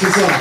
this song.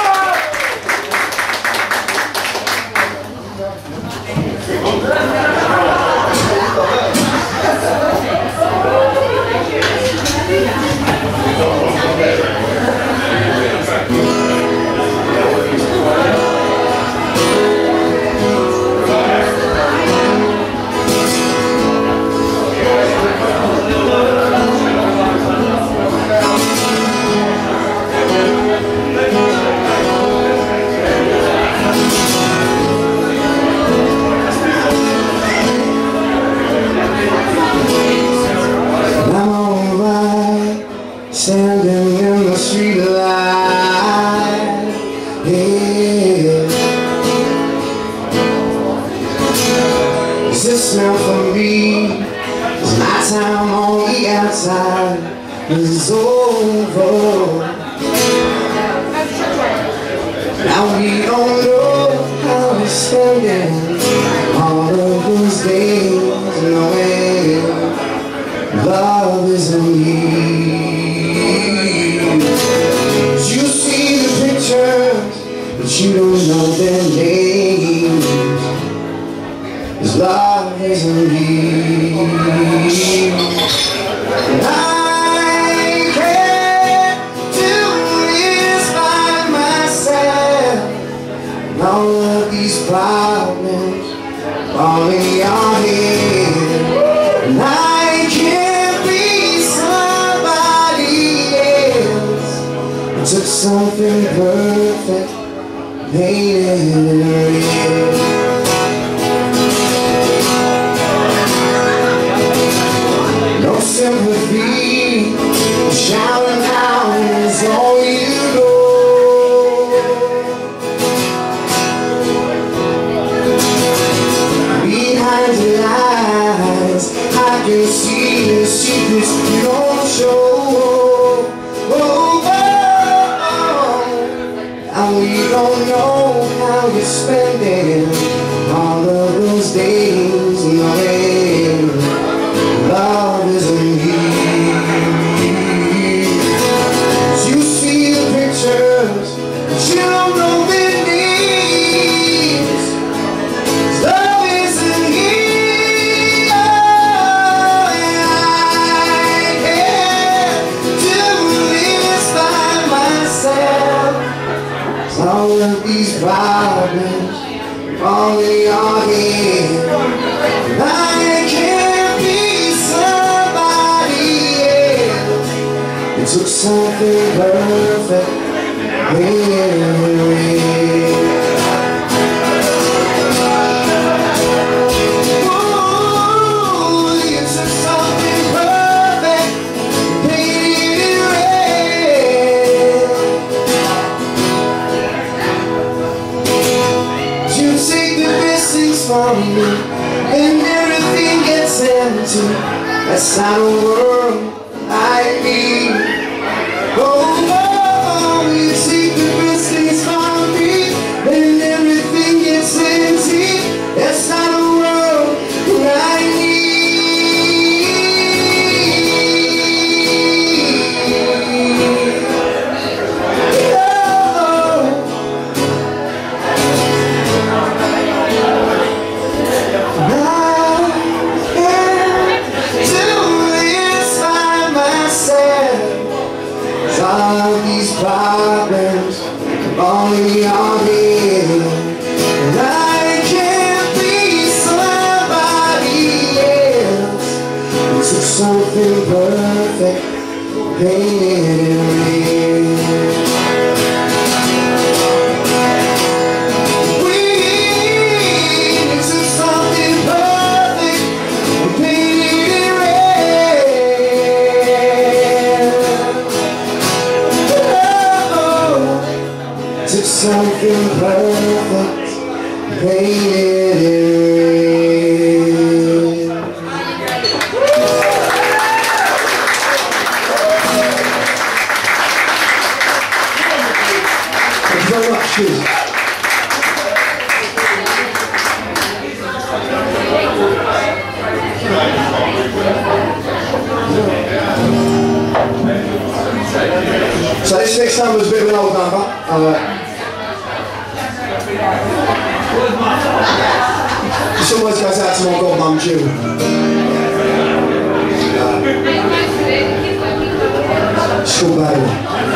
Standing in the street light, yeah. Is this meant for me? Is my time on the outside is over? Now we don't know how we're spending all of those days, knowing love isn't here. But you don't know their names, 'cause love isn't here. And I can't do this by myself, and all of these problems fall in your head. And I can't be somebody else. It took something perfect, painted in red. No sympathy, shouting out is all you know. Behind your eyes, I can see the secrets you don't show. And we don't know how you're spending all of those days, knowing love isn't here. You see the pictures, but you don't know their names. Love isn't here. Oh, and I can't do this by myself. All of these problems fall in your head. I can't be somebody else. It took something perfect, painted in red. Ooh, it took something perfect, painted in red. You take the best things from me, and everything gets empty. That's not a world I need. Oh, you take the best things from me, and everything gets empty. That's not a world I all these problems all in your head. And I can't be somebody else. It took something perfect, painted in red. It took something perfect, painted in red. Took something perfect, painted in red. Thank you very much. Cheers. So this next number is a bit of an old number. This always goes out to my godmum Jill. School baby.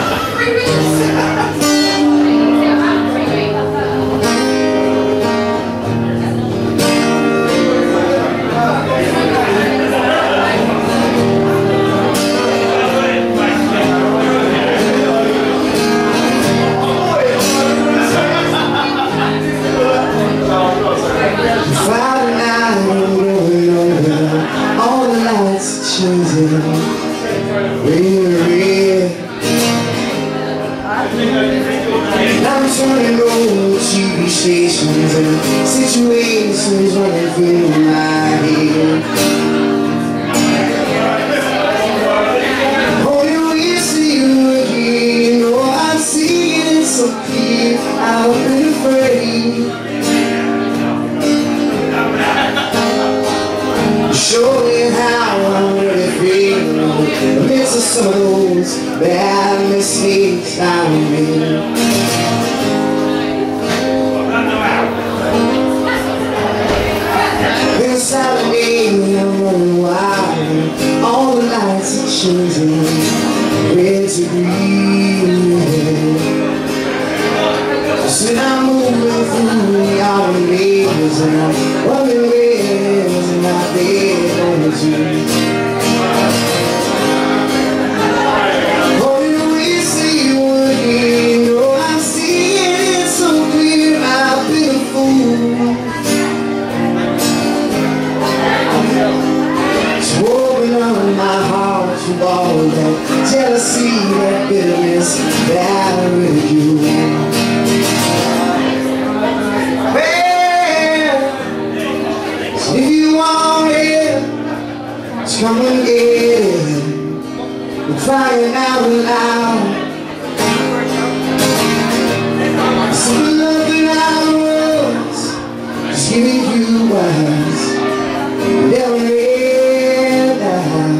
I'm turning old TV stations and situations running through my head. Only we see you again. Oh, I'm seeing it so clear. I've been afraid. Showing how I'm really feeling amidst of some of those bad mistakes I made. Inside of me, I'm running wild. All the lights are changing, red to green. So I'm moving through the autumn leaves, and I'm wondering where's my bed on the tree. All that jealousy, that bitterness, that ridicule. Well, if you want it, just come and get it. I'm crying out loud. So the love that I was, just giving you was never ran out.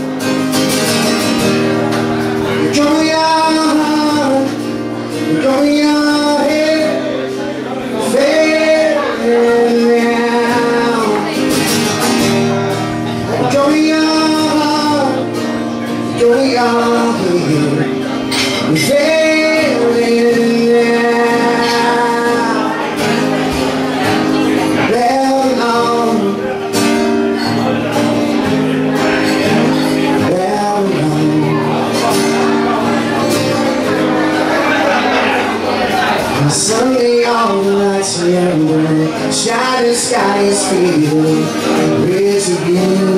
Sunday all the lights are yellow, shining sky is fading, red to blue.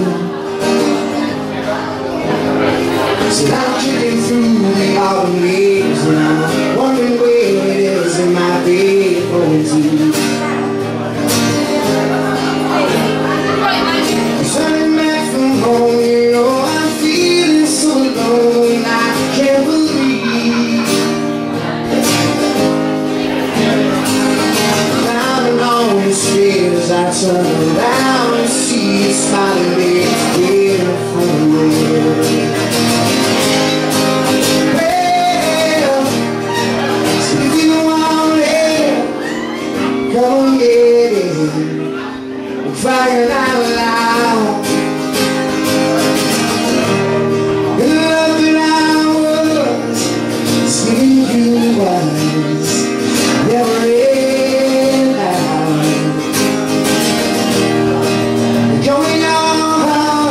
So I'm kicking through the autumn leaves, and I'm wondering where it is in my bed going to. Turning back from home, you know I'm feeling so alone, I can't believe. As I turn around and see you smiling there for me. Well, so if you want it, come and get it. I'm crying out loud. The love that I was, seeing you was never ran out. Going on.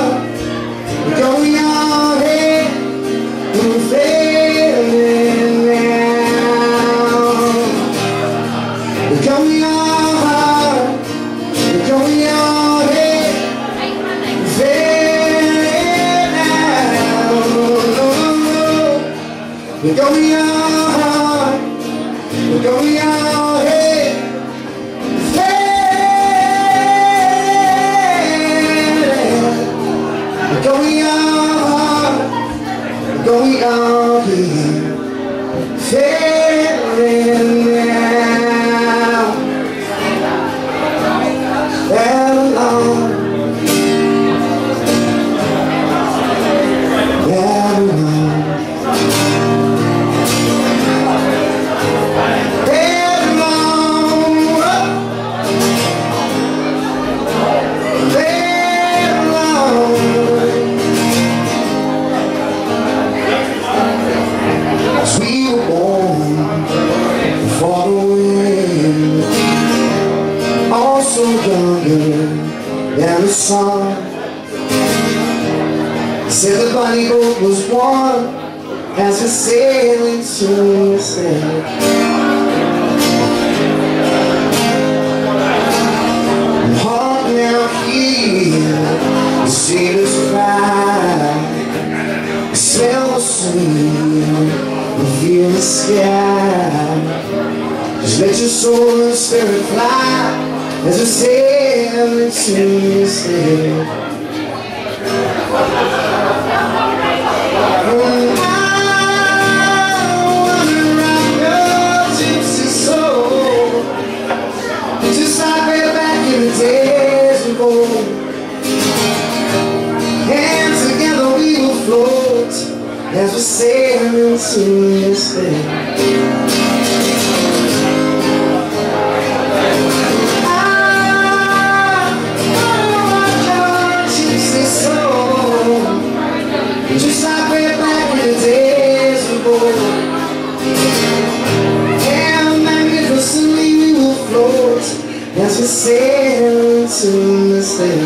we're sailing to sail. And heart now here, the sailors cry. We smell the sea, we feel the sky. Just let your soul and spirit fly as we sail into the sail. As we sail into this thing, I want your gypsy soul, just like way back in the days of old. And magnificently we will float as we sail into this thing.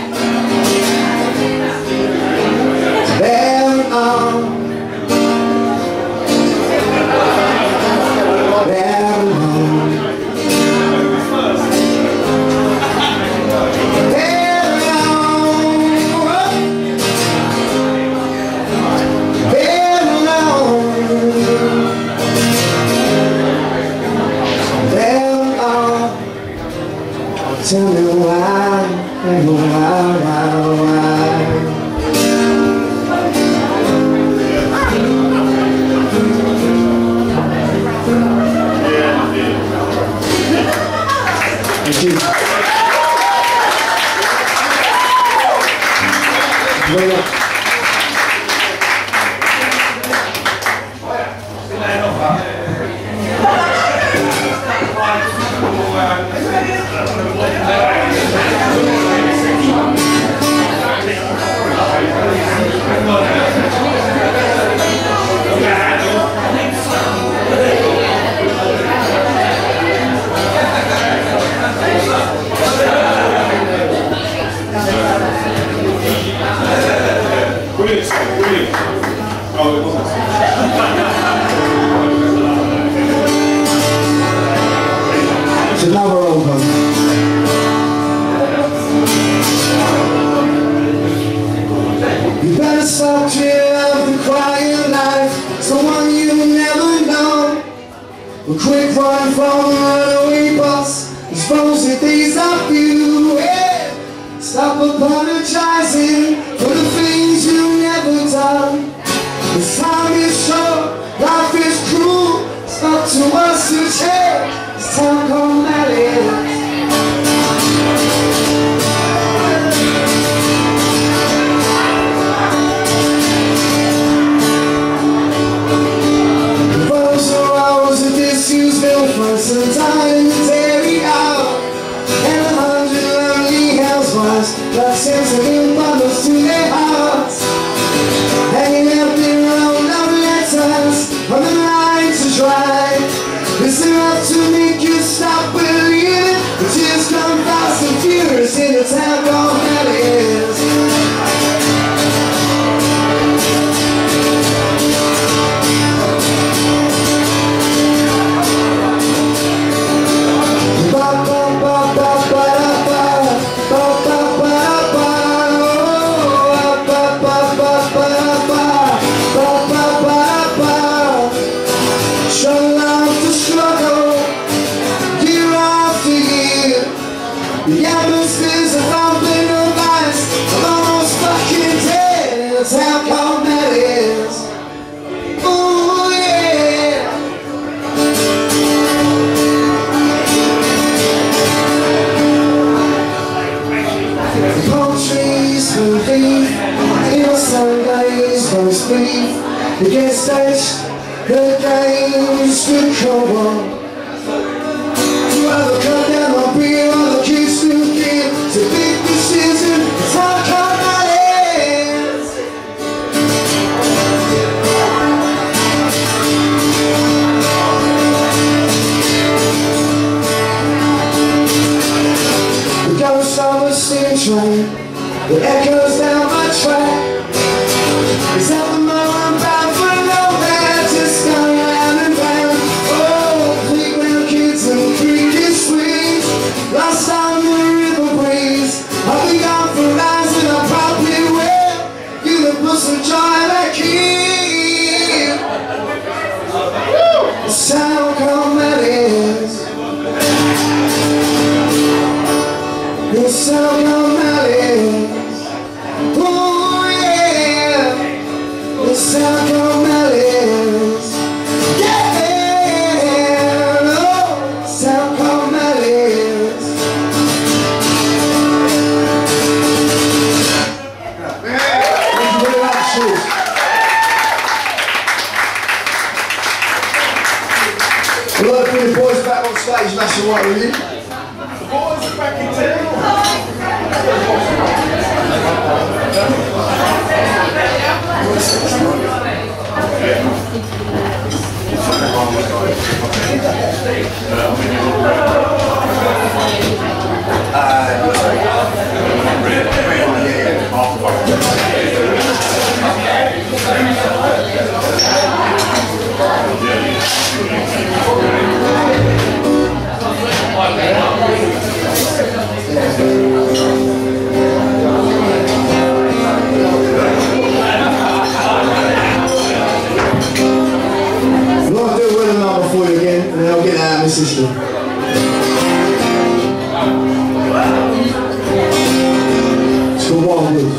Tell me why, why? Thank you. So now we're over. You better stop dreaming of the quiet life, someone you never know. A quick run from a runaway bus, exposing things of you. Yeah. Stop apologizing for the things you never done. This time is short, life is cruel. It's up to us to change. It's time called Nadeem. The first 4 hours of disuse built for some time to carry out. And 100 lonely housewives left sentiment bundles to their hearts, hanging up their own love letters on the line to dry. Is enough to make you stop believing? The tears come fast and furious in a town called Nadeem. The atmosphere's a thumping of ice. I'm almost fucking dead in a town called Nadeem. Ooh yeah. The palm trees will leave in the Sundays roast beef. The gas station, the games will go on. You ever come down on beer on the kids to give to big decision, it's all called Nadeem. The ghost of a steam train that echoes down my track. Is that the moment I'm bound for nowhere? We'd like to bring the boys back on stage, that's all right with you? The boys are back in town. System. To walk with.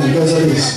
song. It goes like this.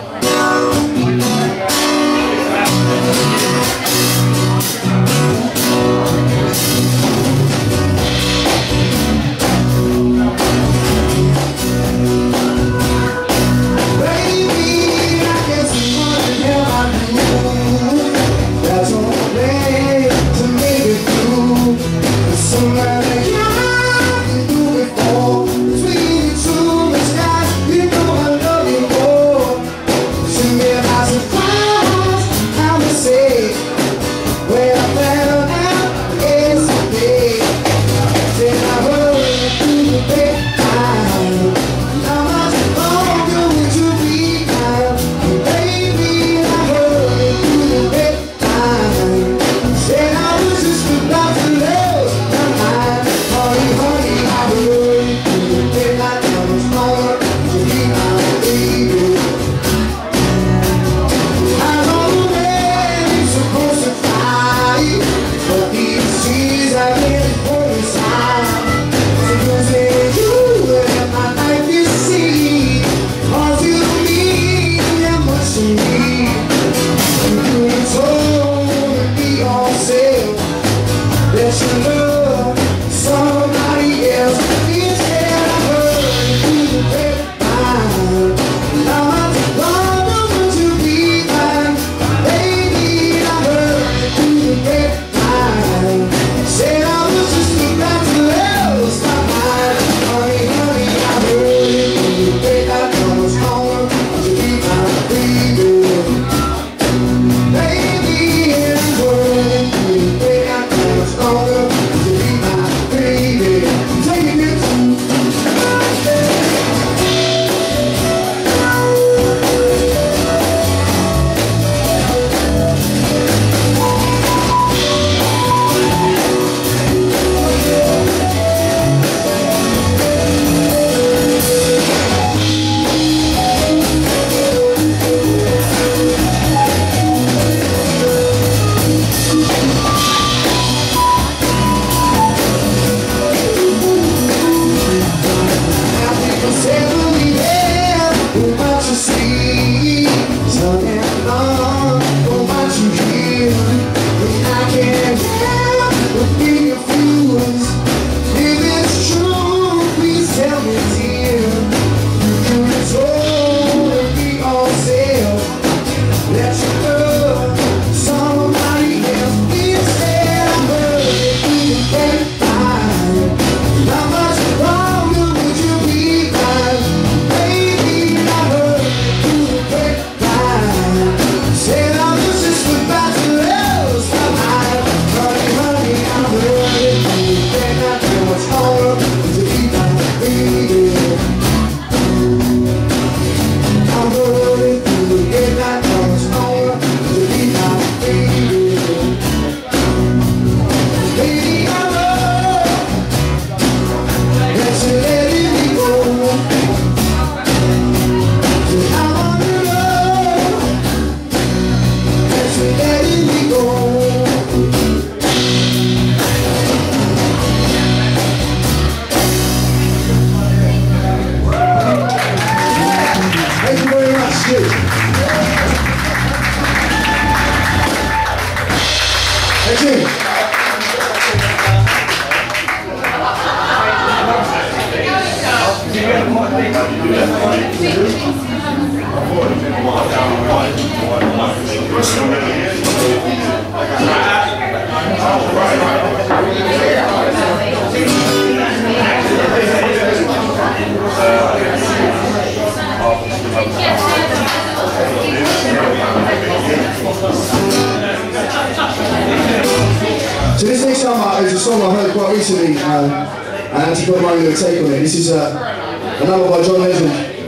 So this next song is a song I heard quite recently, and I actually got my own little take on it. This is another by John Legend.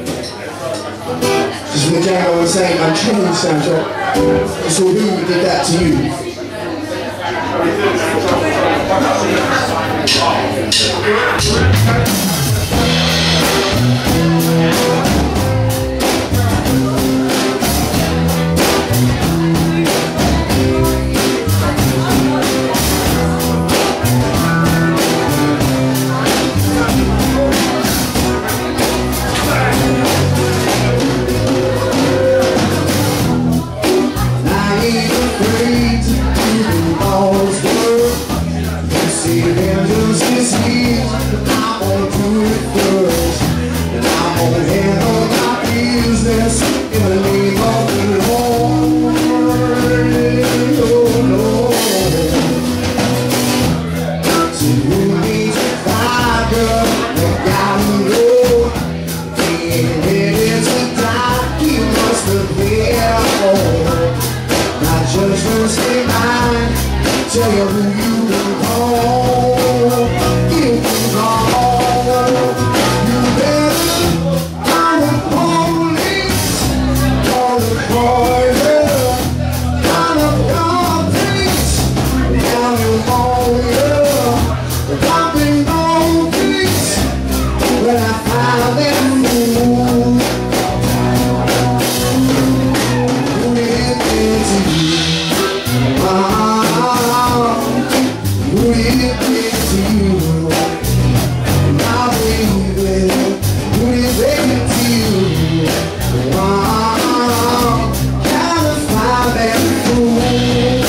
This is from the Django Insane and Chain soundtrack. So who did that to you? in the name of the Lord, oh Lord. So you need to find girl, you gotta know. Being ready to die, you must prepare. My judgment's divine. Tell you who you can call. You can call. You better call the police, call the coroner, call the police. Down in Moya, dropping on peace. When I find them fool, who did it to you? Who did it to you? My baby, who did it to you? Gotta find that fool.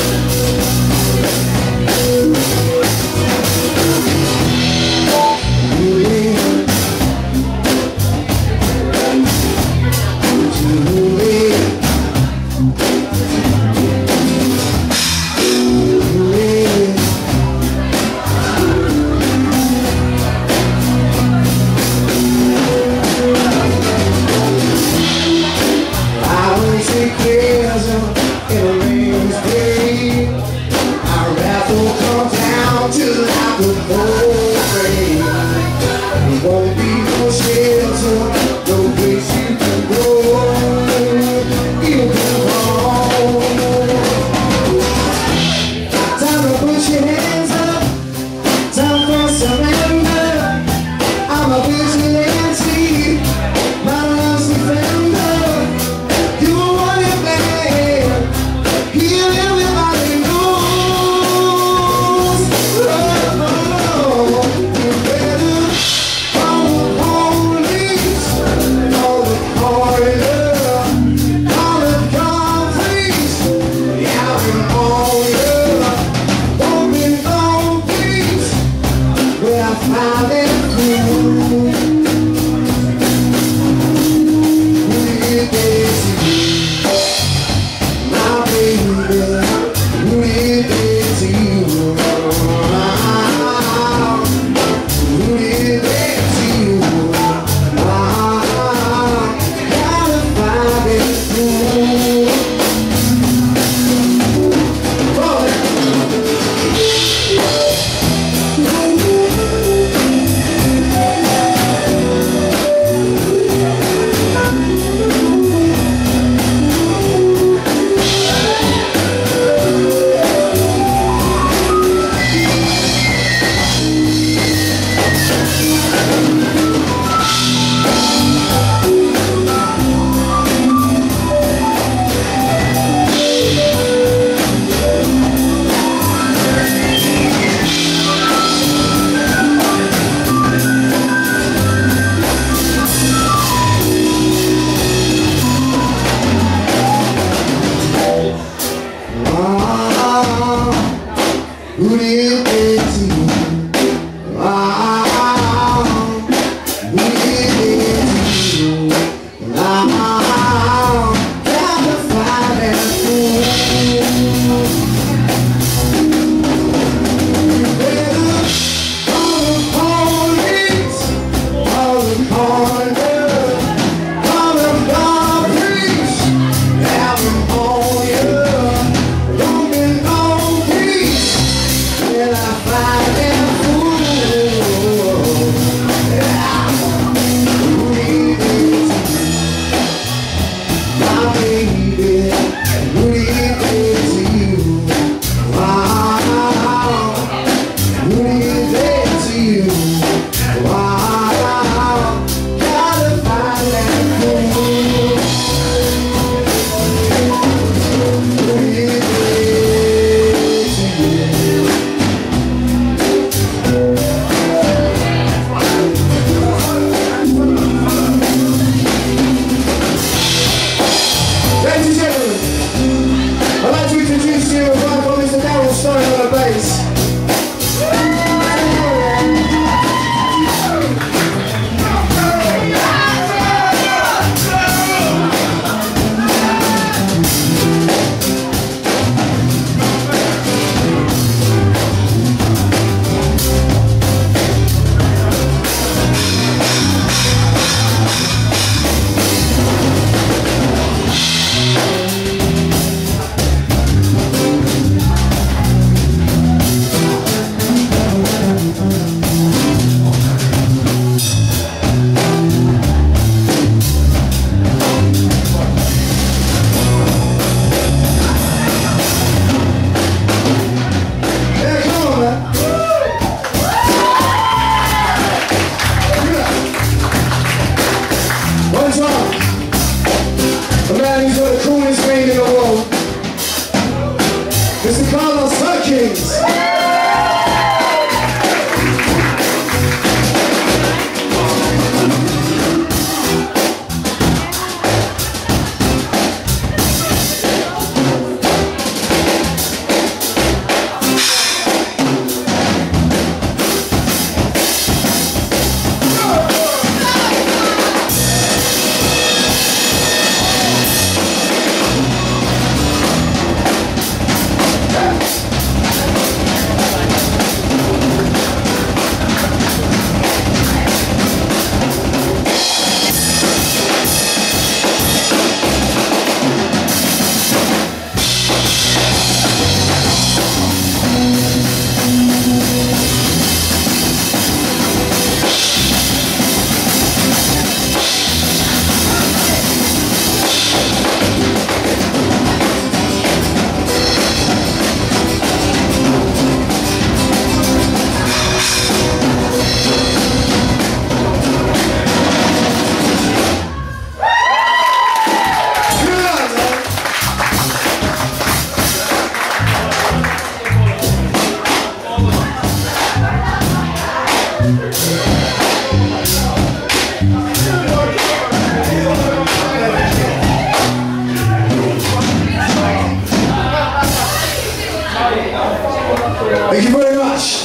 Thank you very much.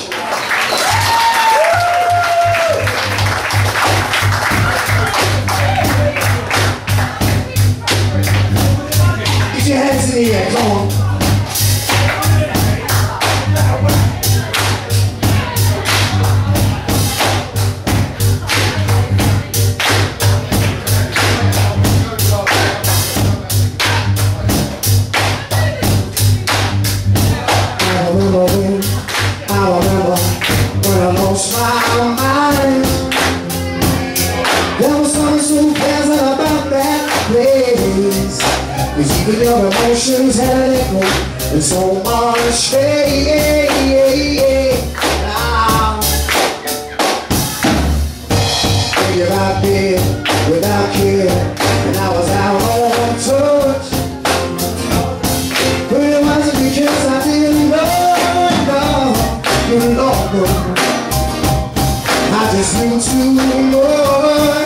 Get your hands in the air, come on. Even your emotions had an echo and so much hate. Thinking about being without care, and I was out on touch. But it wasn't because I didn't know, no. I just knew too much.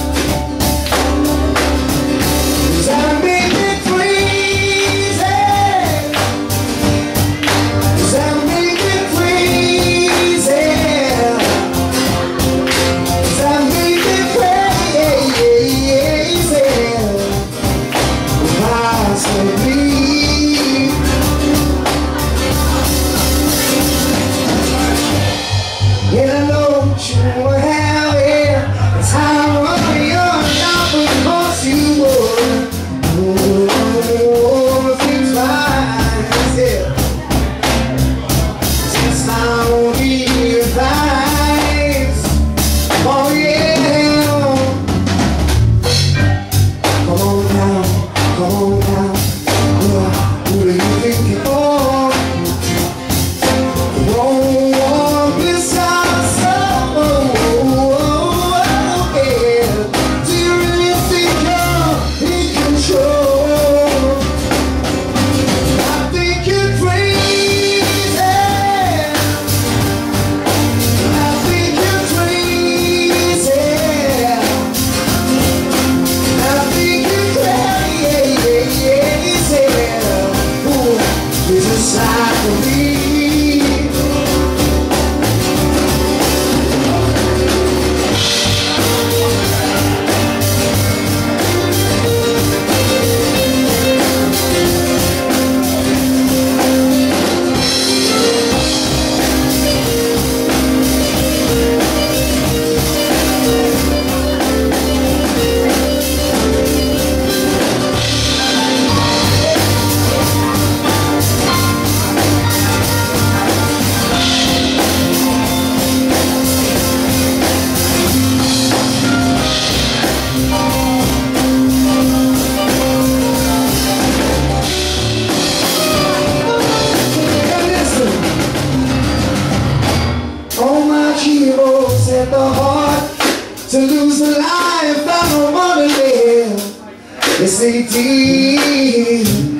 The heart to lose the life I don't want to live. Yes, they did.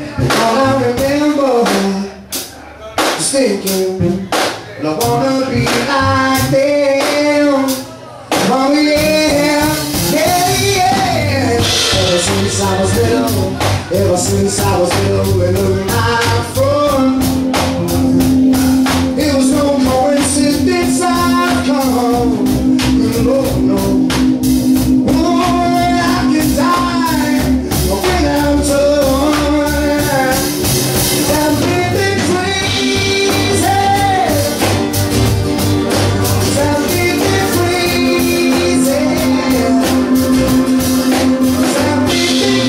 all I remember is thinking, I wanna be like them. Oh yeah, yeah, yeah. Ever since I was little, it looked like fun. It was no coincidence I've come. No, no. Oh, I can die when I'm done. I'm living crazy. I'm living crazy. I'm living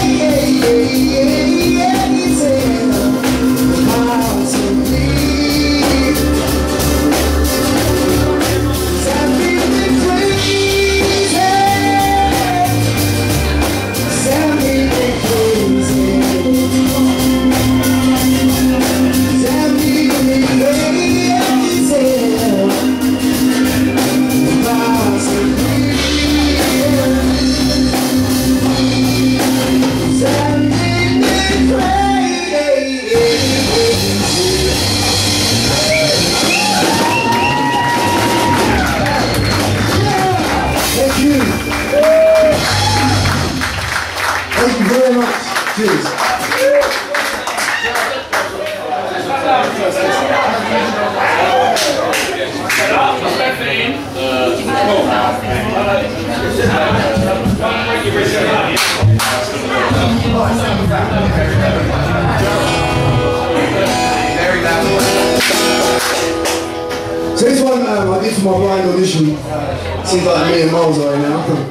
Thank you very much. Cheers. So this one I did for my blind audition. Seems like a million miles away now.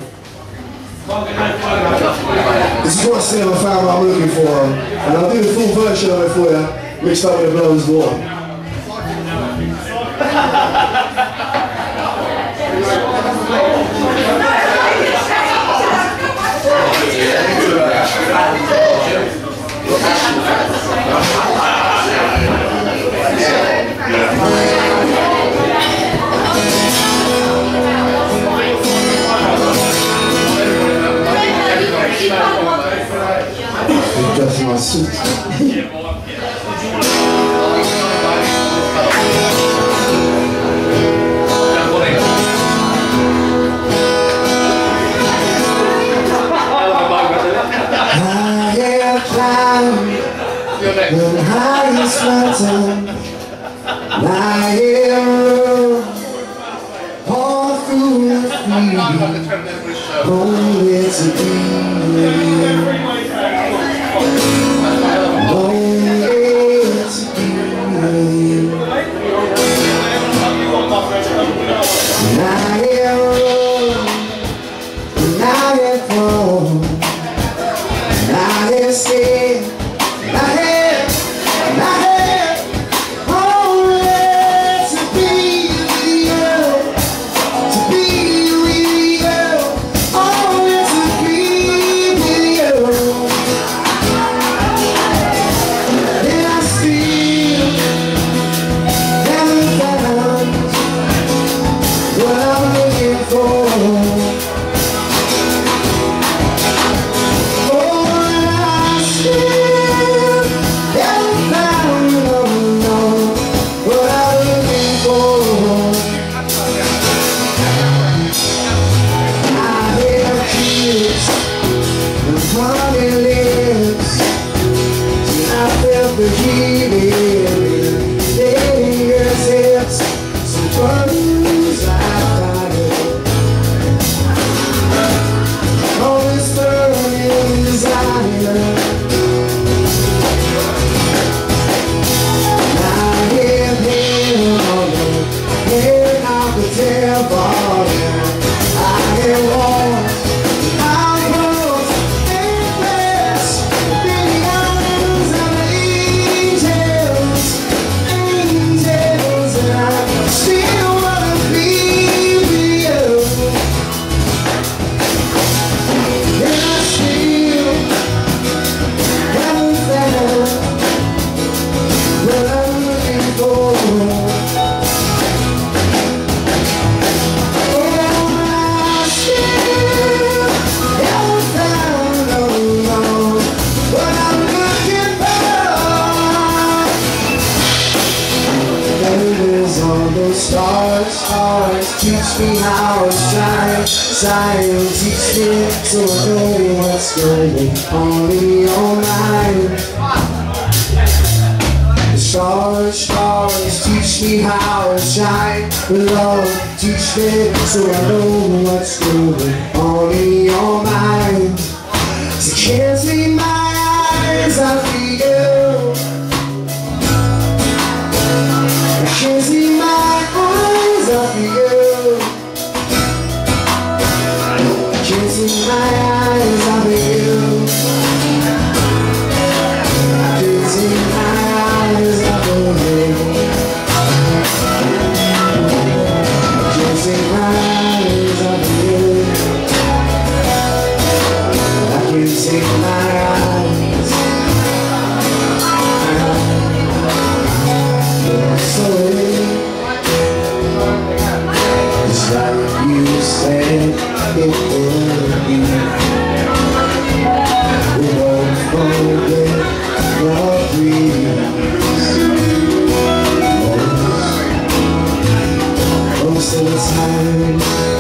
This is what cinema found what I'm looking for, and I'll do the full version of it for you, mixed up with a blows water. Adjust my suit. I have climbed the highest mountain. I have rode all through the field, only to be with you. teach me how to shine. Science teach me so I know what's going on in your mind. The stars teach me how to shine. Love teach me so I know what's going on in your mind. So can't see my eyes, I feel you. I can't see my eyes, I feel you. I can't see my eyes, I feel you. I can't see my eyes, I feel you. I can't see my eyes, I feel you. I can't see my eyes. So just like you said it would be. We won't forget your dreams. Most of the time,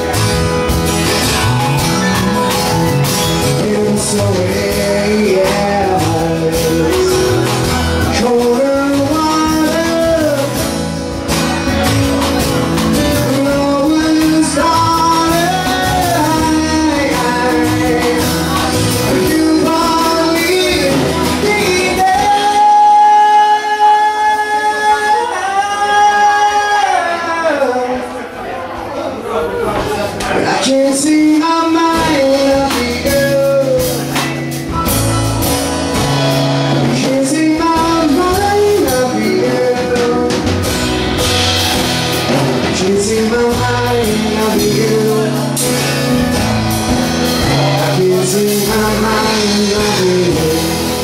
and so yeah, colder water, blowing starlight. You probably be there. I can't see my mind of you. I can't see my mind of you. I can't see my mind of you. I can't see my mind of you.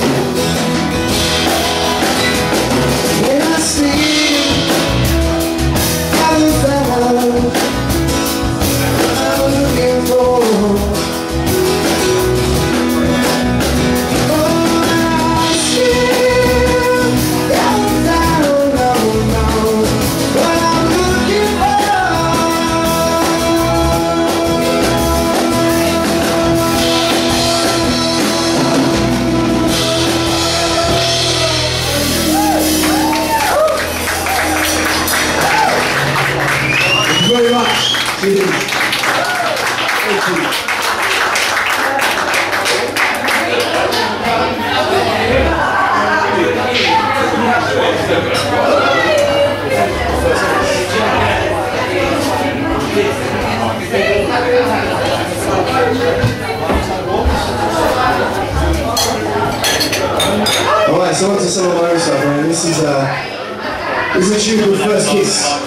When I see other fellow I'm looking for, oh, I still don't know what I'm looking for. Thank you very much. Thank you. Alright, so on to some of my own stuff, man. This is a tune called First Kiss.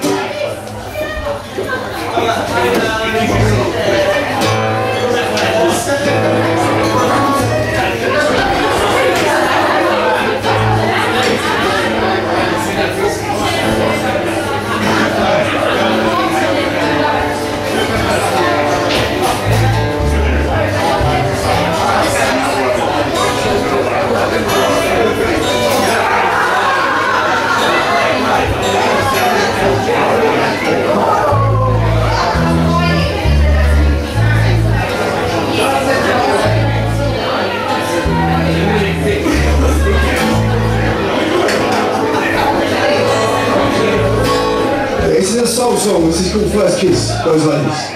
This is a soul song, this is called First Kiss, goes like this.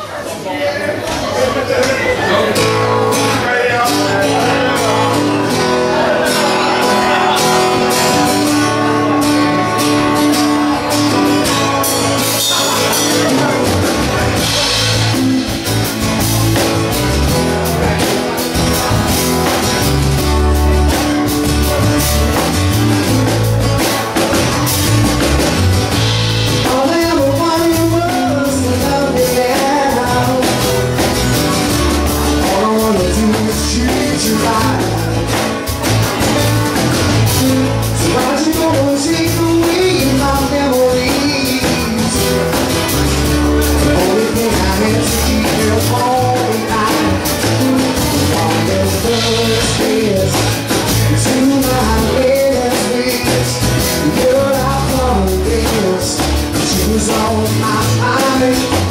All I ever wanted was to love you now. All I wanna do is treat you right. So why'd you go and take away my memories? The only thing I had to keep you all the night. All those first tears into my latest weeks. You're out for this. She was on my mind.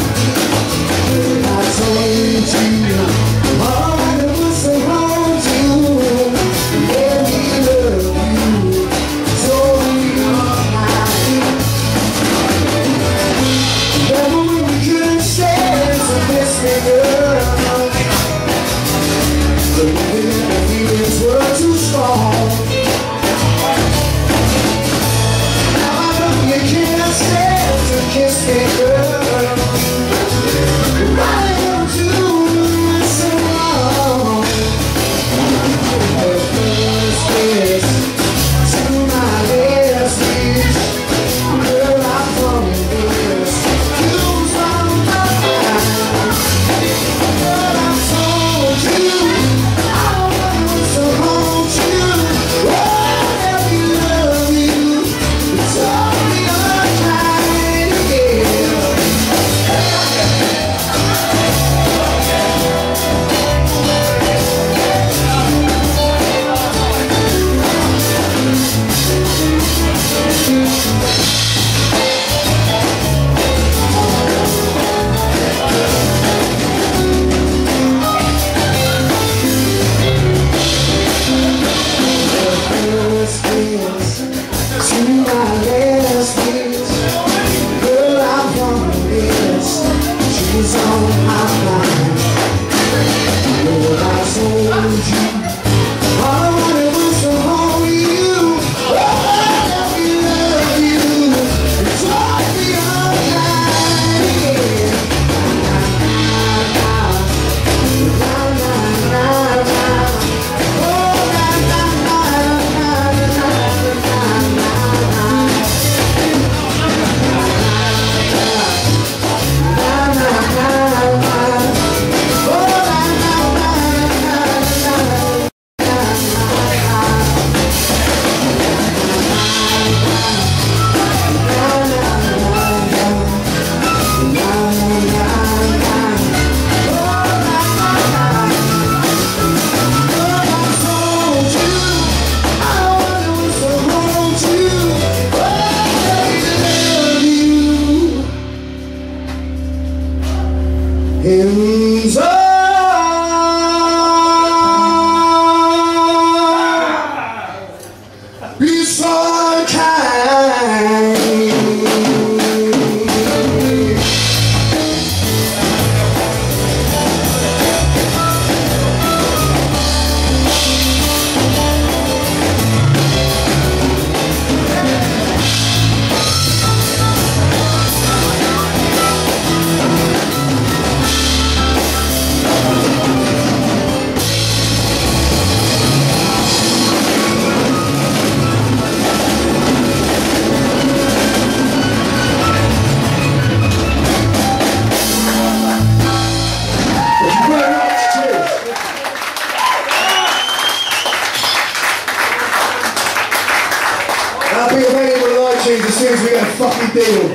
tunes as soon as we get a fucking deal.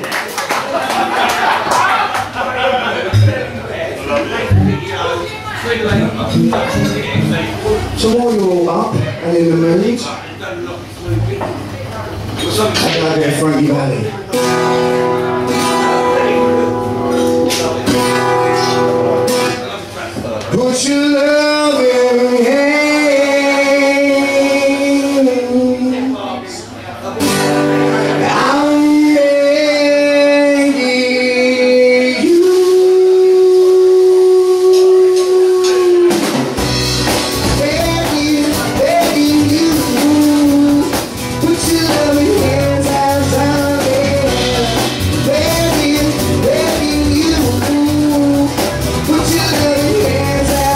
So while you're all up and in the mood, I'm going to get Frankie Valley. Put your love in hands. I'm begging you. Begging you. Put your love in hands as I'm begging you. Put your love in hands out.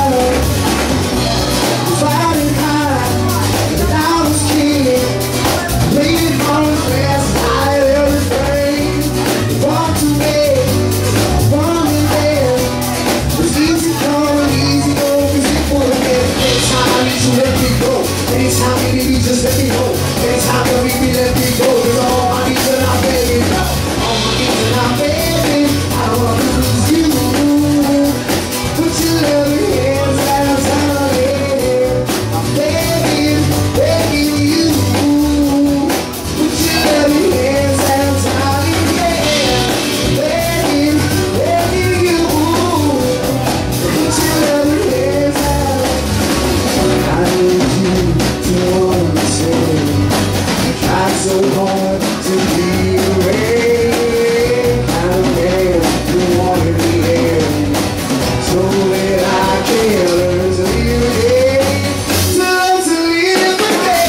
Fighting high, and I was king. Playing on the fast side of the train. Walked away, from the bed. It's easy come and easy go, 'cause it won't get. Anytime I need you, let me go. Anytime you need me, just let me go. Anytime you need me, let me go. 'Cause all my needs are not begging. All my needs are not begging. I don't want to lose you. Put your love in hands as I'm begging you. Put your love in hands as I'm begging you. Put your love in hands as I need you to understand. I tried so hard to be away. I'm there, you wanted me there. So that I can learn to live again. Learn to live again.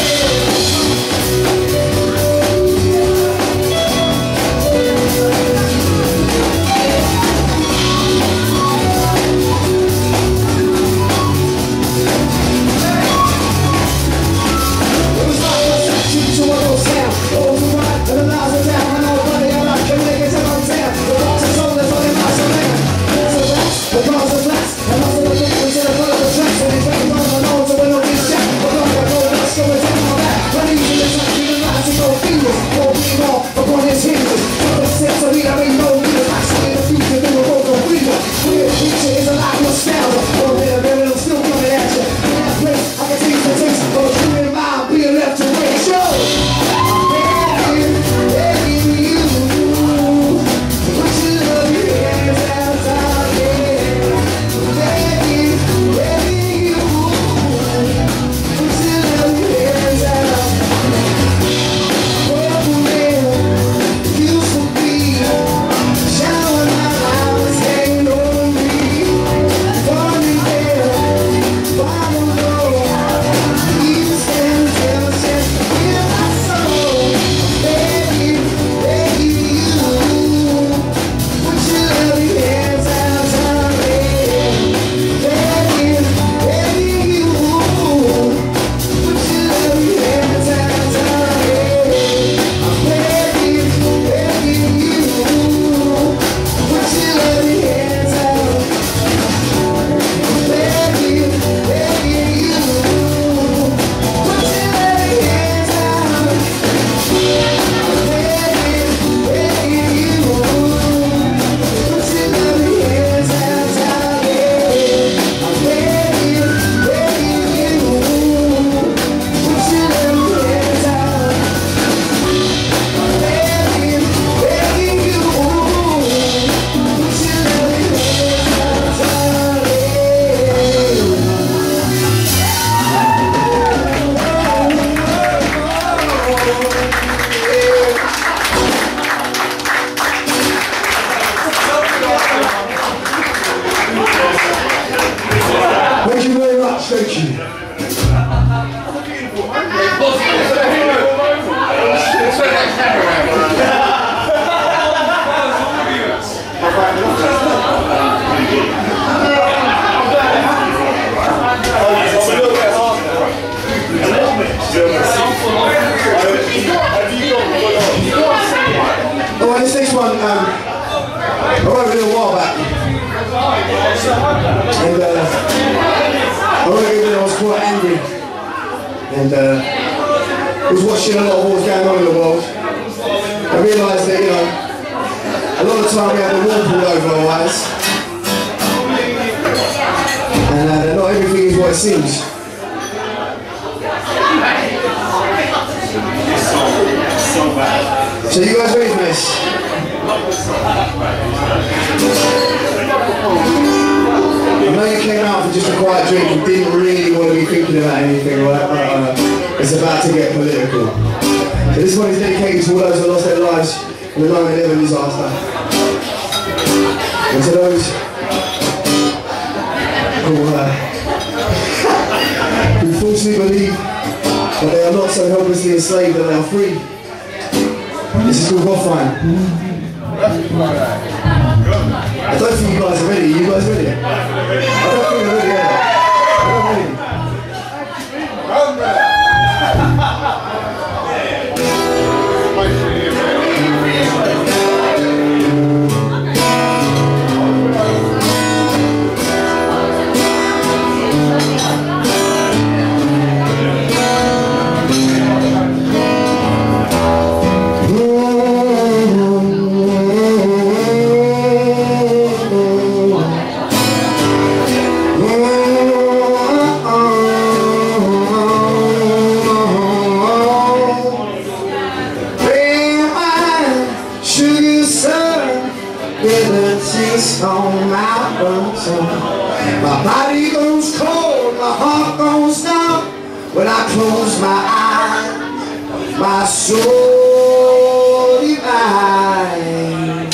It was like a statue to a ghost town. Those who ride and the lies are down. And nobody alive can make it to my town. The box is sold, that's all they might surround. The cars are flats, and most of the victims in the front of the tracks. And it's waiting on my nose, so when I reach out, we're gonna go, let's go and take my back. When he's in the track, he realizes he goes fingers. Won't be more upon his hinges. From the sense of it, I ain't no leader. I see in the future, they will both go freedom. Weird future is a lot nostalgia. Or they're very little still coming at you. In that place, I can taste the taste. But you and mine being left to wait. Show! I'm begging you. Put your love in hands as I'm begging you. Put your love in hands as what man used to be. Shower my eyes, hanging on me. Running there, bottom low. You stand jealous and feel my soul. Begging you. Put your love in hands as I'm begging you. Put your love in hands as I'm begging you. Put your love in hands as I'm begging you. Put your love in hands as I'm begging you. Put your love in hands as I'm begging you. Put your love in hands as begging you. Put your love in Thank you very much, thank you. Alright, this next one, I wrote a little while back. And I wrote it when I was quite angry. And I was watching a lot of what was going on in the world. I realised that, you know, a lot of the time we have the wall pulled over our eyes. And not everything is what it seems. So you guys ready for this? I know you came out for just a quiet drink and didn't really want to be thinking about anything, right? It's about to get political. So this one is dedicated to all those who lost their lives in the 9/11 disaster. And to those who falsely believe that they are not so helplessly enslaved that they are free. This is called Godfine. I don't think you guys are ready. Are you guys ready? I don't think you're ready yet. I'm ready. On my bones, my body goes cold, my heart goes numb when I close my eyes, my soul divine.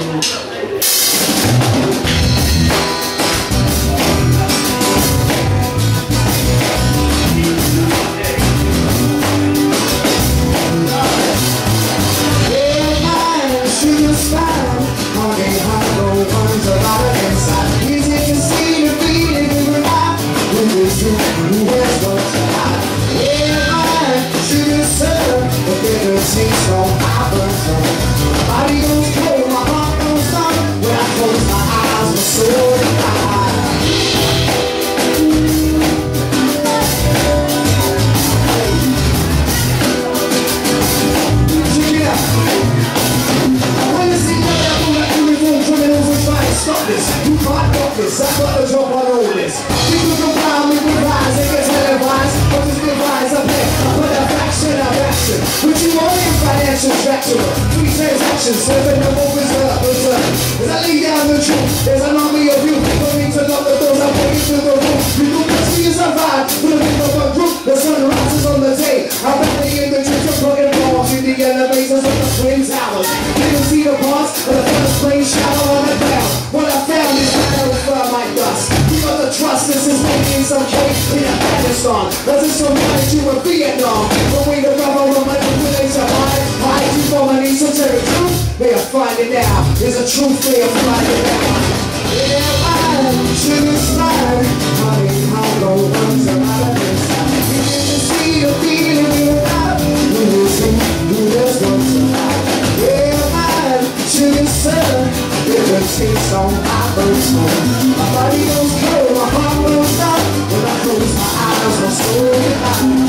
I've got to drop on all this. People can find me with lies, they get televised. But this device up there, I put a fraction of action. But you want in financial traction. 3 transactions, 7 of what was up. As I lay down the truth, there's an army of you. Coming to knock the doors, I'm going to the roof. You do not see you survive. Put a bit of a group, the sun rises on the day. I'm back in the church, I'm plugging balls in the elevators of the Twin Towers. Didn't see the boss, but the first plane shower on the ground. What I found is like dust. You got the trust, this is making some cake in Afghanistan. Does it survive to a Vietnam? But we the government will they survive? Hide you for money, so tell the truth. They are finding out. There's a truth they are finding out. Yeah, I should have slide. Honey, how no one's alive inside. You didn't see the feeling we were out. Who is who? Who does not survive? Yeah, I should have said. Different taste on my first home. My body goes cold, my heart goes down. When I close my eyes, my soul divine.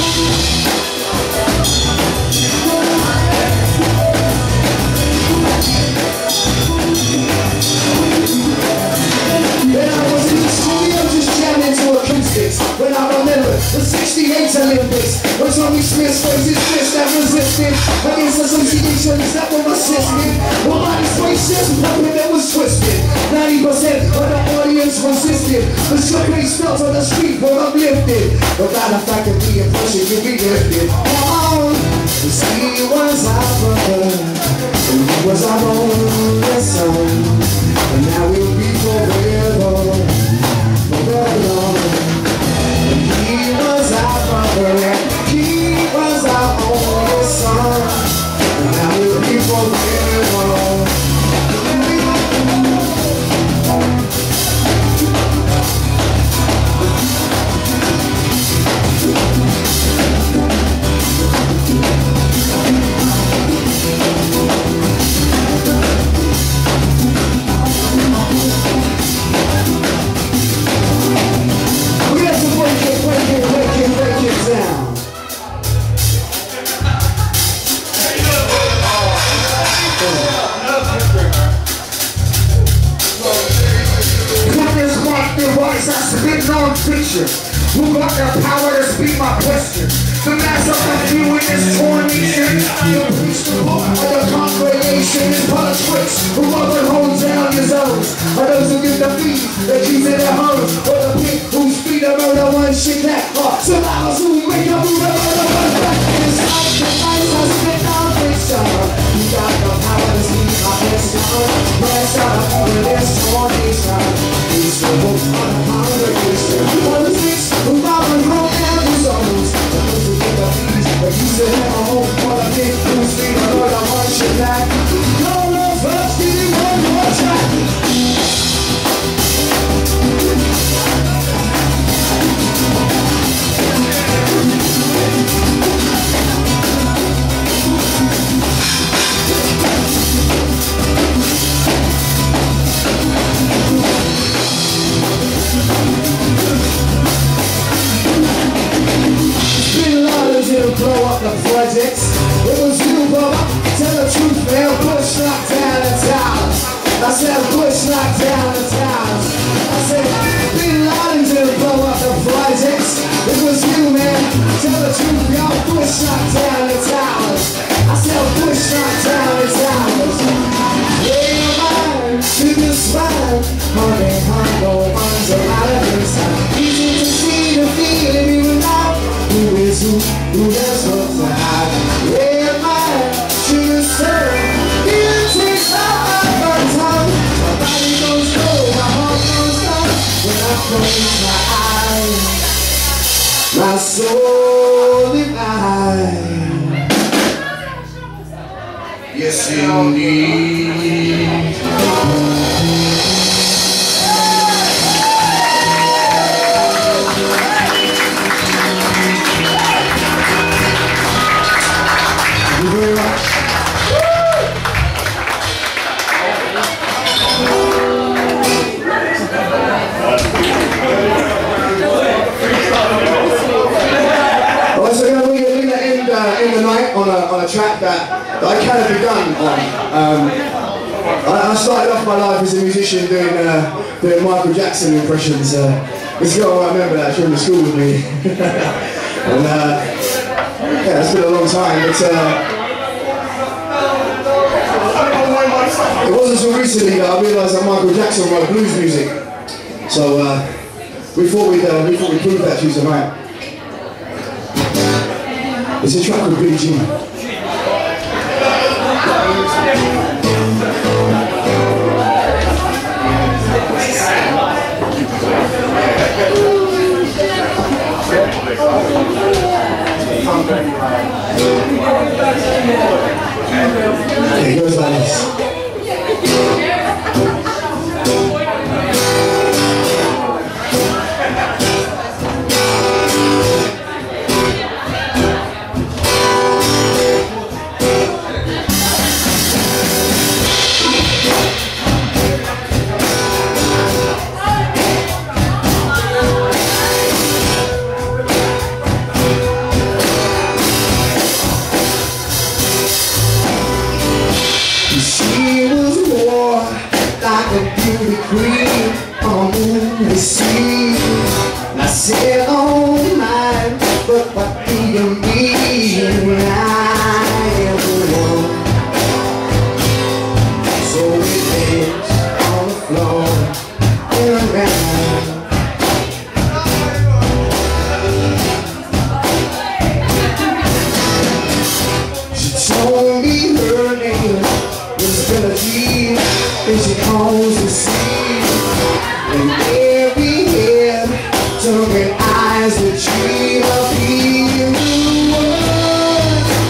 When I was in the studio just jamming to acoustics. When I remember the 68 Olympics, when Tommy Smith's face is fist that resisted against associations that were resisted. Well, my spaceships, puppet that was twisted. 90% of the audience resisted. The showcase felt on the street were uplifted. But by the fact that the impression can be lifted. Oh, the sea was our brother, and he was our only son. And now we'll be forever, forever. He was our brother, and he was our only son. And now we'll be forever. We have to break it down. question. Who got the power to speak my question? The master of you in this torn nation. The priest of the congregation is politics. Whoever holds down your zones are those who give the feet that keeps in their homes. Or the pig whose feet are murder one shit that are survivors who make a move murder one back. It's like the ice I spit on fiction. You got the power to speak my question. Master of this torn nation. These people are the congregation. Politics who robbing home and who zones. Those who give the feet that keeps in their home. Or the pig whose feet are murder one shit that. No, first give me one more time. Blow up the projects. It was you, brother. Tell the truth, man. Bush knocked down the towers. I said Bush knocked down the towers. I said Bin Laden didn't blow up the projects. It was you, man. Tell the truth, y'all. Bush knocked down the towers. I said Bush knocked down the towers. Yeah, man. To the spine. Honey, humble ones are out of this time. Easy to see the feeling even now. Who is who does what to hide? Yeah, man, she was so it takes out my tongue. My body goes cold, my heart goes numb. When I close my eyes, my soul divides. Yes, indeed. Thank you very much. Well, so we're going to end the night on a track that I kind of begun on. I started off my life as a musician doing Michael Jackson impressions. This girl, I remember that, she went to school with me. And yeah, it's been a long time, but it wasn't so recently that I realised that Michael Jackson wrote blues music. So we thought we'd prove that to you tonight. It's a track with Billie Jean. It goes like this. She was warm like a beauty queen on the sea. I said, oh my, but what do you mean when I am the one? So it is on the floor and around. She told me her name was Melody, and she owns the sea. And every head, tongue and eyes would dream of being the one.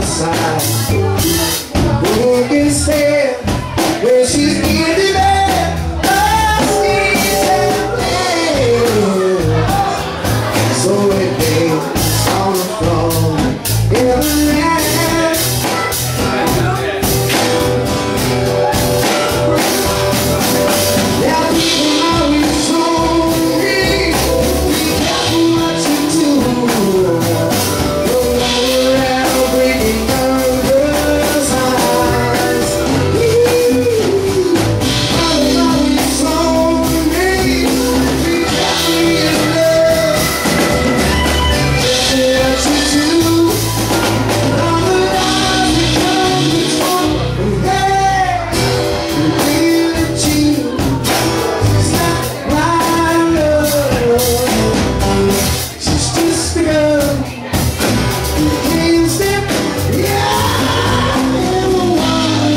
side. Who can stand when she's in the bed? She's so it hangs on the floor in the land. Now people always told me, be careful what you do. Go around breaking girls' hearts. Mother always told me, be careful in love. Careful what you do. All the lies become the truth. And hey, you really cheat. It's not my love. She's just a girl. You can't step. Yeah, I'm the one.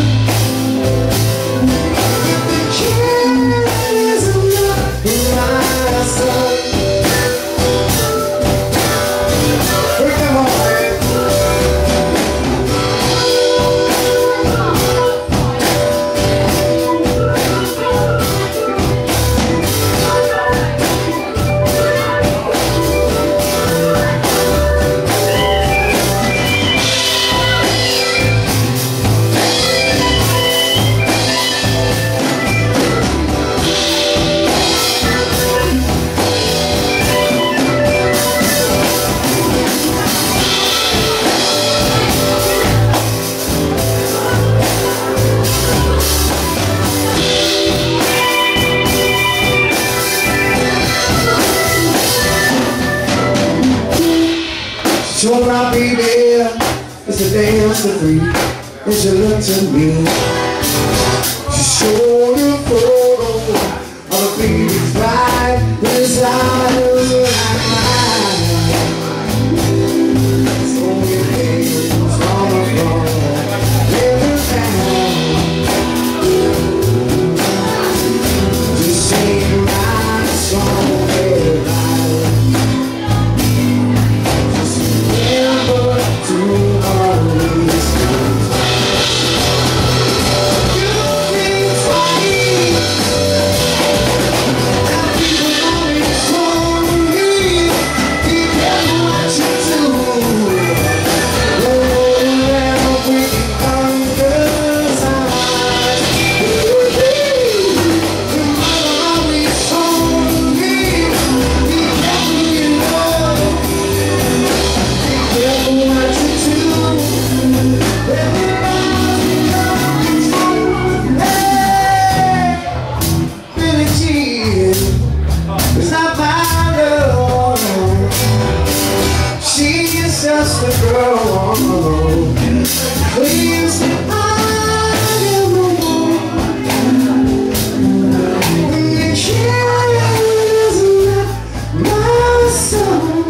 If the cares of love in my son. Come on. She told my baby it's a dance to free. And she looked at me. She showed a photo of a baby's bride with his eyes like mine. So it hangs on the floor every time. Just sing my song everybody. Just a girl, please, I am the one. When the cares not my son.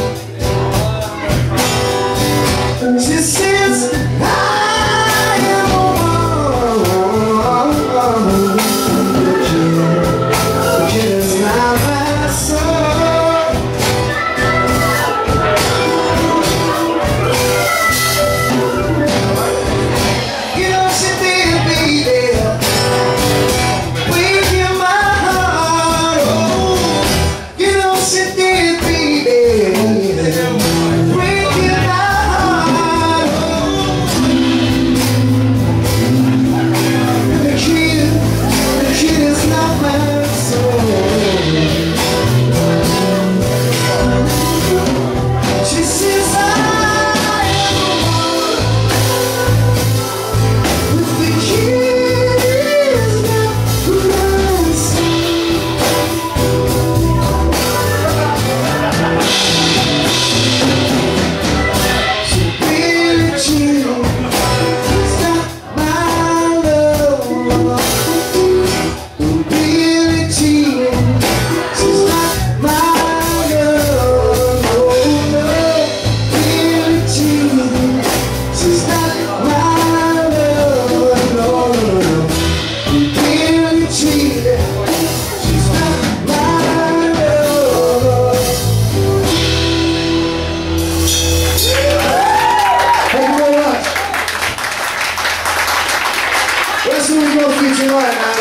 She says, I am the one. The kid is not my son. Sit there, baby. Break your heart.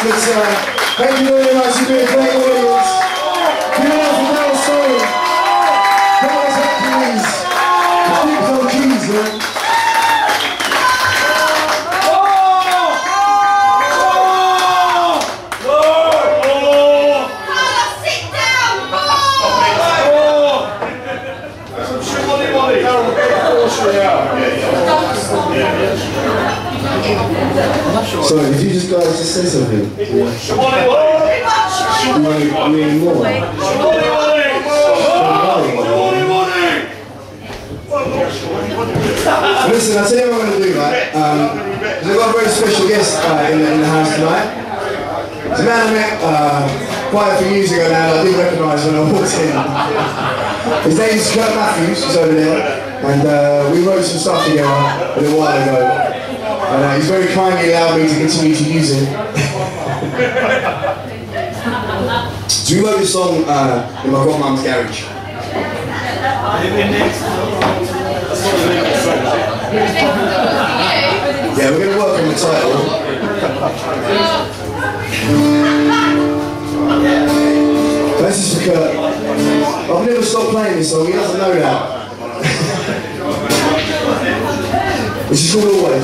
good time. Thank you very much. You've been a great audience. You know from that story. Brothers Hercules. Big old keys, man. Sorry, did you just guys just say something? You need more? Listen, I'll tell you what I'm going to do, right? Because I've got a very special guest in the house tonight. It's a man I met quite a few years ago now that I didn't recognise when I walked in. His name's Kurt Matthews, he's over there, and we wrote some stuff together a little while ago. And he's very kindly allowed me to continue to use it. So we wrote this song in my godmum's garage. Yeah, we're going to work on the title. This is for Kurt. I've never stopped playing this song, he doesn't know that. This is called Always.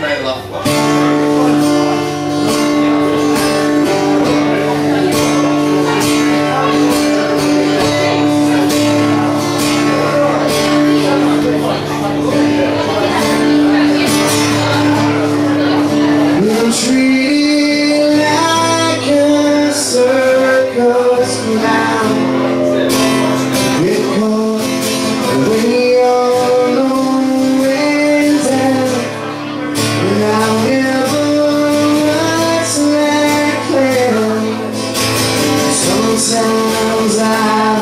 I'm treated like a circus clown. Get caught when you're nowhere down. And I'll never watch like clowns. Sometimes I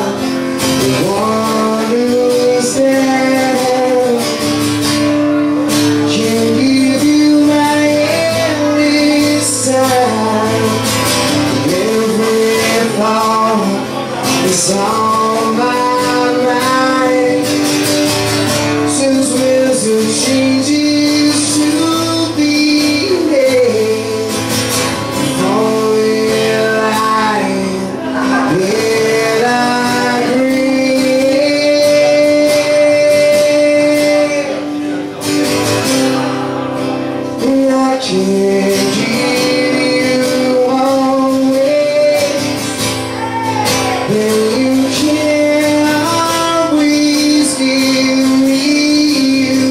wonder who's there. Can't give you my endless time. Every thought is on my mind. Since there's a changes to be made, only lying that I agree. And I can't give you always, and you can't always give me you.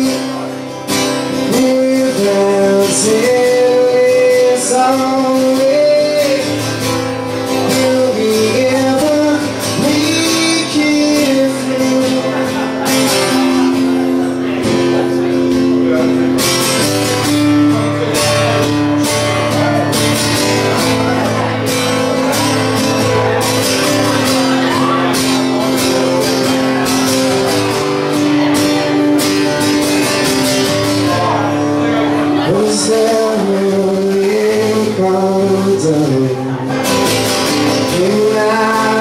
Without endless always, will we ever make it through? Was there really condemned? And I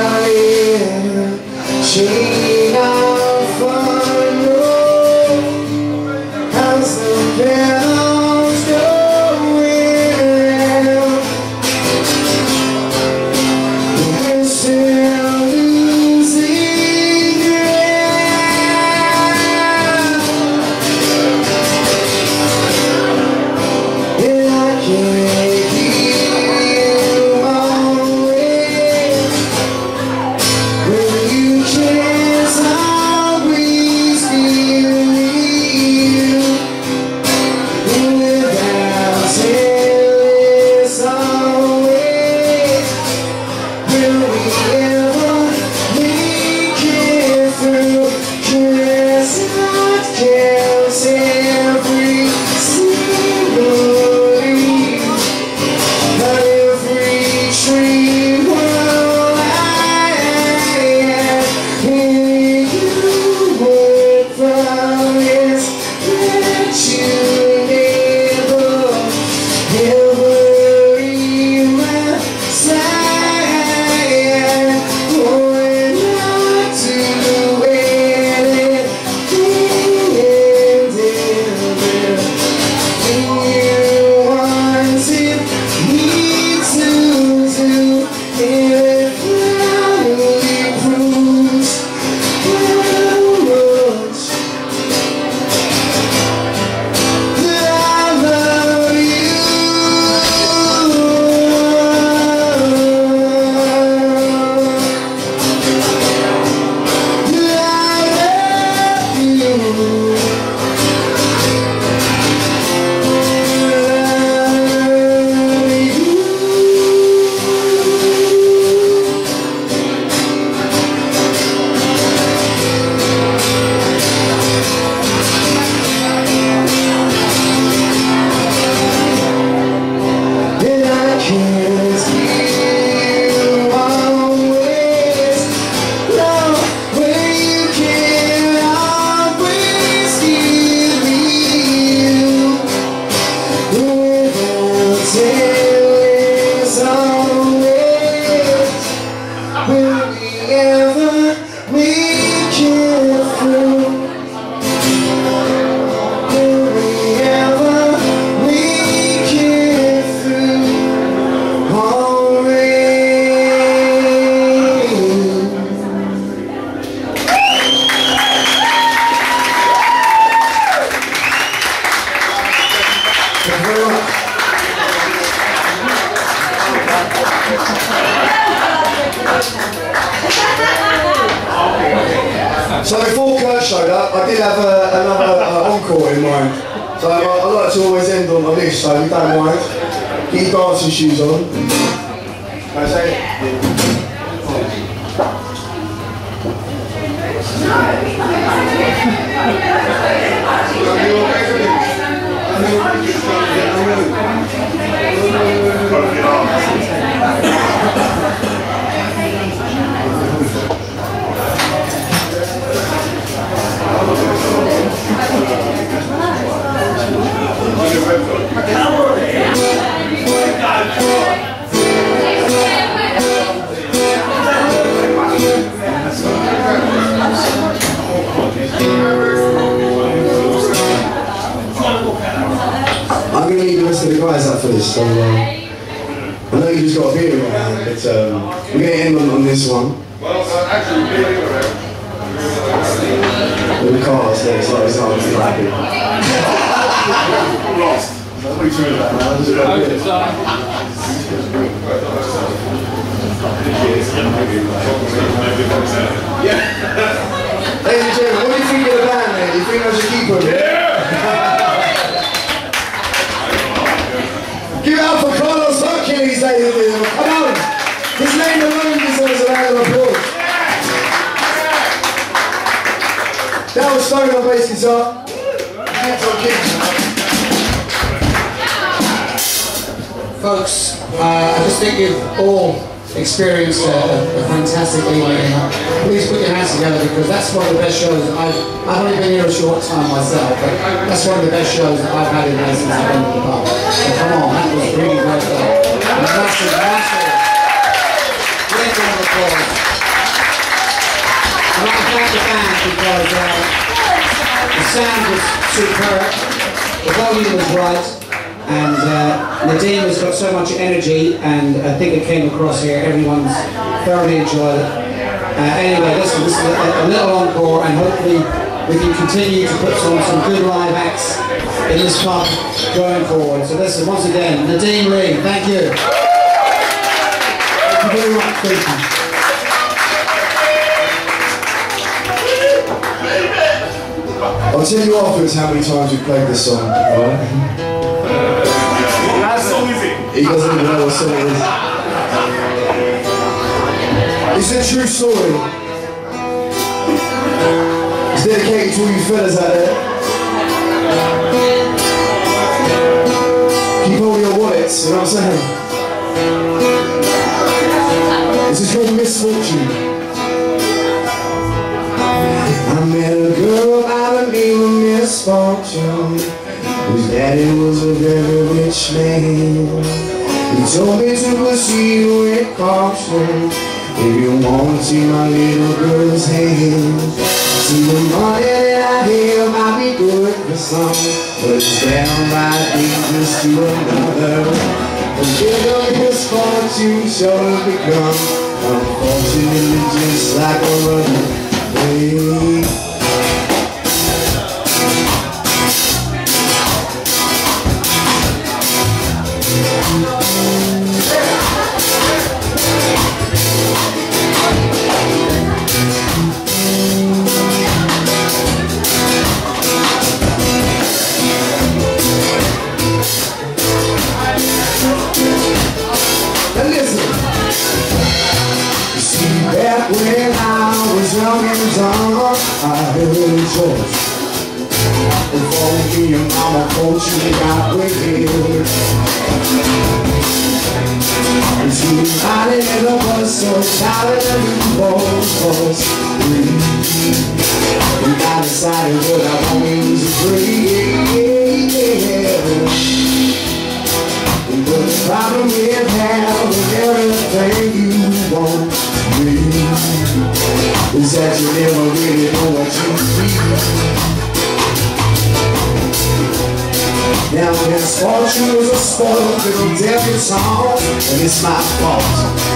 chain of fun. How's the bells going round? We're still losing ground. And I can't give you always, when you can't always give me you. very much. So before Kurt showed up, I did have another encore in mind. So I like to always end on a list, so you don't mind. Get your dancing shoes on. Can I say it? I'm going to leave the rest of the guys up for this, so I know you just got a beer around, but we're going to end on this one. Well, actually, With the cars there, so it's not going to be happy. lost. That's pretty true about that. Ladies and gentlemen, what do you think of the band, man? Do you think I should keep them? Yeah! Give it up for Carlos Hercules, ladies and gentlemen. Come on! His name alone deserves a round of applause. That was Stone on bass guitar. Folks, I just think you've all experienced a fantastic evening. Please put your hands together, because that's one of the best shows. I've only been here a short time myself, but that's one of the best shows that I've had in there since I've been to the pub. So come on, that was really great. A massive round of applause. And I thank the band because the sound was superb, the volume was right, and Nadeem has got so much energy, and I think it came across here. Everyone's thoroughly enjoyed it. Anyway, listen, this is a little encore, and hopefully we can continue to put some good live acts in this pub going forward. So listen, once again, Nadeem, Leigh, thank you. Thank you very much, thank you. I'll tell you afterwards how many times we played this song. Right? What song is it? He doesn't even know what song it is. It's a true story. It's dedicated to all you fellas out there. Keep hold of your wallets, you know what I'm saying? This is called Misfortune. I met a girl by the name of Misfortune, whose daddy was a very rich man. He told me to proceed with caution if you want to see my little girl's hand. See, the money that I have might be good for some, but it's downright dangerous to another. And little misfortune sure become, unfortunately, just like a runaway. Now listen, you see, back when I was young and dumb, I had a choice. Before me and mama fortune got wicked, and she riding in the bus, so tired of the voice. And I decided what I wanted was free. But the problem with having everything you want me is that you never really know what you need. Now misfortune is a sport that will tell you song, and it's my fault.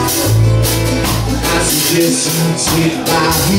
I suggest you stick by me.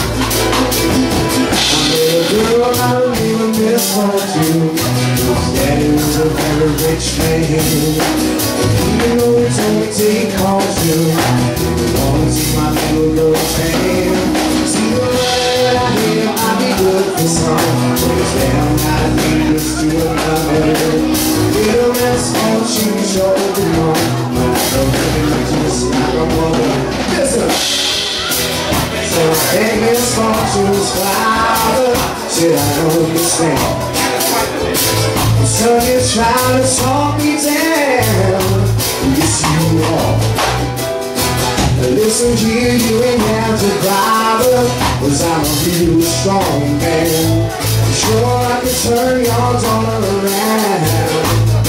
I met a girl by the name of Misfortune, whose daddy daddy was a very rich man. Even though he told me take calls too, he wanted to see my little girl's hand. See the word I hear, I'll be good for some, but it's damn not dangerous to another. Little misfortune showed the one, but I don't think it's just like a mother. Listen! So I think misfortune's cloud, should I understand? The sun is trying to talk me down. Yes, you are. Listen here, you ain't have to bother, 'cause I'm a real strong man. Sure, I can turn your daughter around.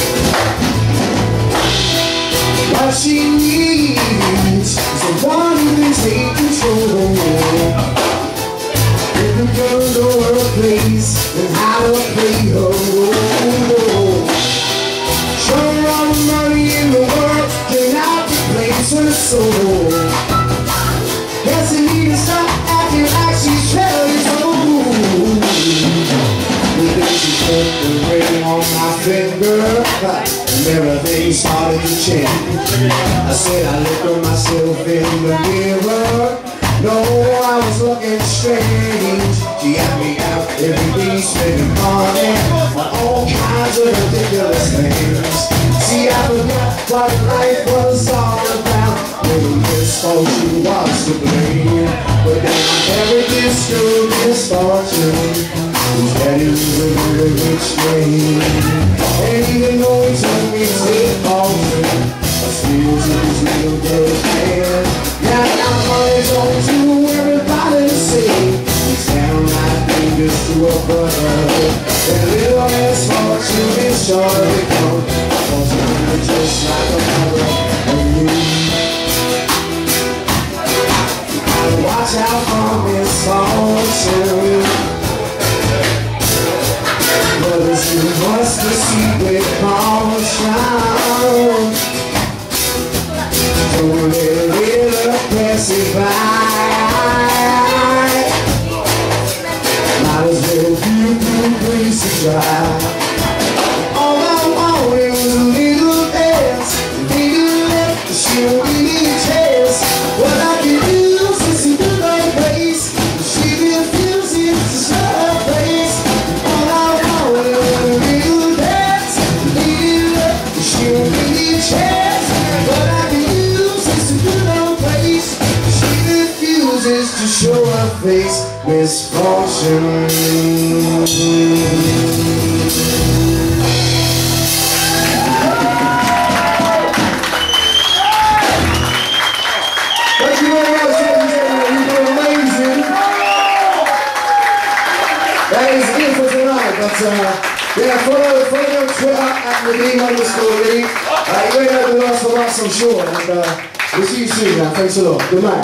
What she needs is someone who can take control. If the girl know her place and how to play her role. Show her all the money in the world cannot replace her soul. Guess you need to stop acting like she's 12 years old. The day she put the ring on my finger, and everything started to change. I said I looked at myself in the mirror. No, I was looking strange. She had me out every day spending money on all kinds of ridiculous things. See, I forgot what life was all about. Maybe misfortune was to blame, but then I never discovered misfortune. His daddy was a very rich man, and even though he told me to take caution, I still took his little girl's hand. Now I'm always on to everybody to see he's down like fingers to a brother. And little misfortune is sure to come, fortune just like a mother and me. Gotta watch out for misfortune, but it's too much to see with caution. Don't let it pass it by. Might as well give you a place to try. All I wanted was a little dance, a little left to show me a chance. What I can do is a good old place, but she refuses to show her face. All I wanted was a little dance, a little left to show me a chance. What I can to show her face, misfortune. Thank you very much, ladies and gentlemen. You've been amazing. That is it for tonight. But yeah, follow me on Twitter at Nadeem_Leigh. You ain't heard the last of us, I'm sure. And we'll see you soon now. Thanks a lot. Good night.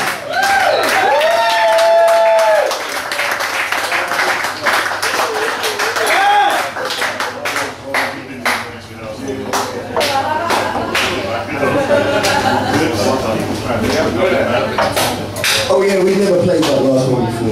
Oh yeah, we never played that last one before.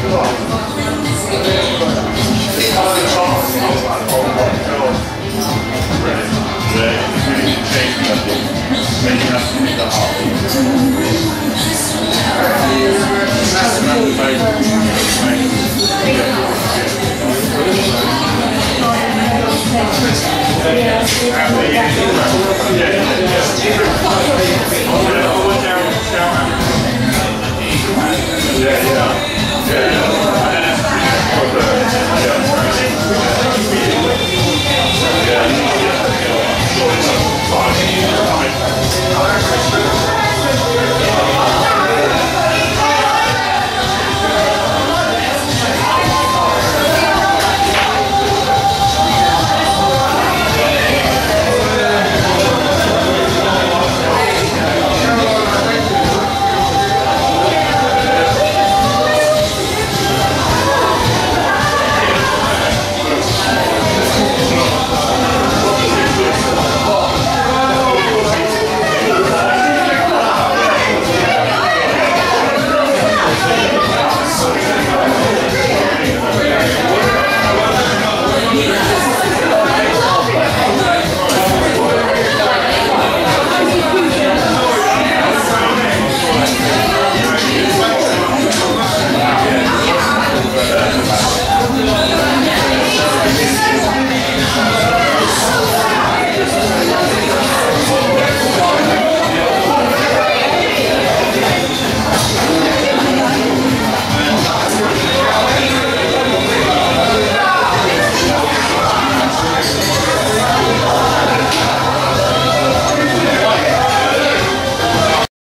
Yeah.